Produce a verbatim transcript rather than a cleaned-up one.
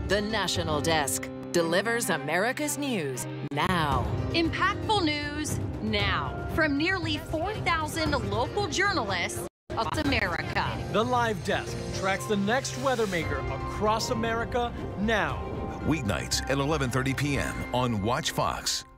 The National Desk delivers America's news now. Impactful news now from nearly four thousand local journalists across America. The Live Desk tracks the next weather maker across America now. Weeknights at eleven thirty p m on Watch Fox.